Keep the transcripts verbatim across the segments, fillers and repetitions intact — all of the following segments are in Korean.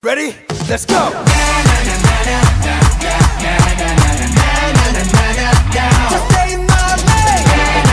Ready? Let's go! Just stay in my lane.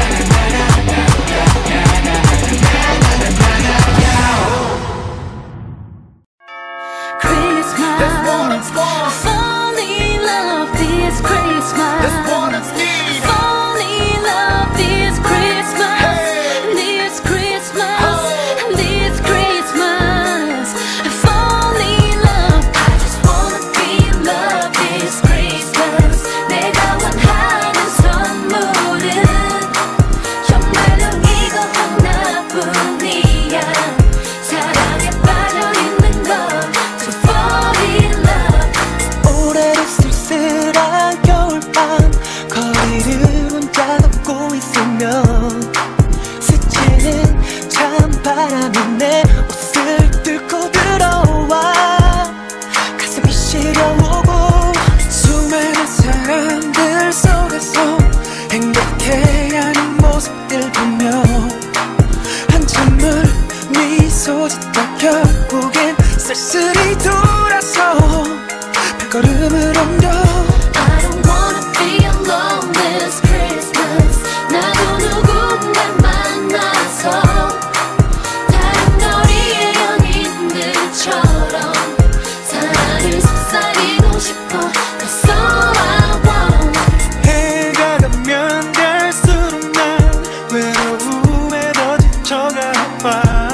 Christmas, that's what it's for. Fall in love this Christmas. That's what it's need. Fall in love this Christmas. Hey. This Christmas. Oh. This Christmas. Fall in love. I just wanna be in love this Christmas. 내가 원하는 선물은 정말로 이거 하나뿐이야. 사랑에 빠져있는 것. To fall in love. 올해도 쓸쓸한 겨울밤 거리를 혼자 걷고 있으면 스치는 찬바람이 내 옷을 뚫고 들어와 가슴이 시려오고 수많은 사람들 속에서 행복해하는 모습들 보며 한참을 미소 짓다 결국엔 쓸쓸히 돌아서 발걸음을 옮겨 I don't wanna be alone this Christmas. 나도 누군가 만나서 다른 거리의 연인들처럼 사랑을 속삭이고 싶어. That's all I want. 해가 가면 갈수록 난 외로움에 더 지쳐가 봐.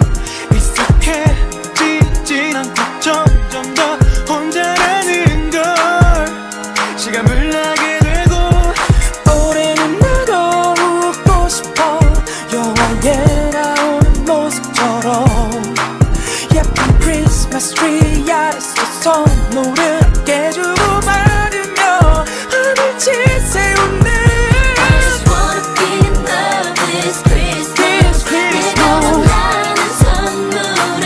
익숙해지진 않고 점점 더 혼자라는 걸 실감을 하게 되고 올해는 나도 웃고 싶어. 영화에 나오는 모습처럼 예쁜 크리스마스 트리 아래서 선물을 함께 주고받으며 하늘 지새우는 I just wanna be in love this Christmas. 내가 원하는 선물은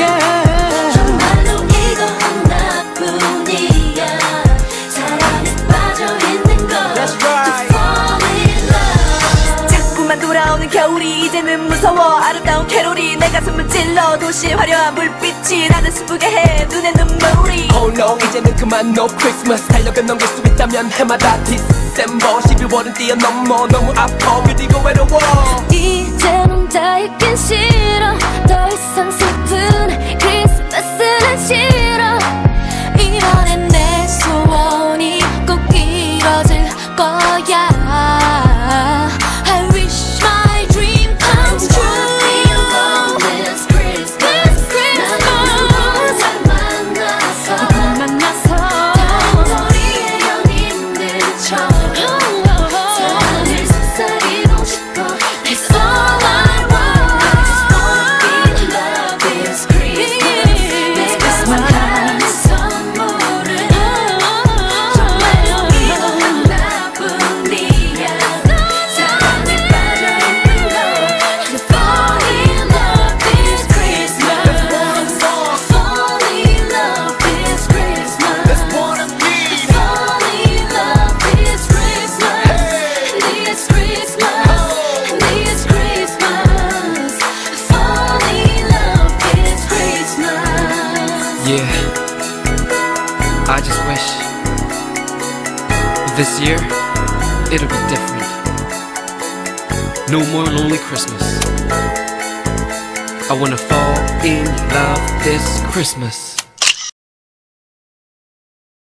정말로 이거 하나뿐이야. 사랑에 빠져있는 것. That's To right. fall in love. 자꾸만 돌아오는 겨울이 이제는 무서워. 아름다운 캐롤이 내 가슴을 찔러. 도시의 화려한 불빛이 나를 슬프게 해. 눈에 눈물이 Oh no 이제는 그만 no Christmas. 달력을 넘길 수 있다면 해마다 디셈버 십이월은 뛰어넘어. 너무 아파 그리고 외로워. 이제 혼자 있긴 싫어. 더 이상 슬픈 크리스마스는 싫어. 이번엔 내 소원이 꼭 이뤄질 거야. I wish my dream comes true. This Christmas, 나도 만나서 다른 거리의 연인들처럼 사랑을 속삭이고 싶어. That's all I want. I just wanna be in love this Christmas. 내가 원하는 선물은 정말로 이거 하나뿐이야. 사랑에 빠져있는 것. To fall in love this Christmas. Fall in love this Christmas. That's what I need. Fall in love this Christmas. This Christmas. This Christmas. Fall in love this Christmas. Yeah I just wish this year it'll be different. No more lonely Christmas. I wanna fall in love this Christmas.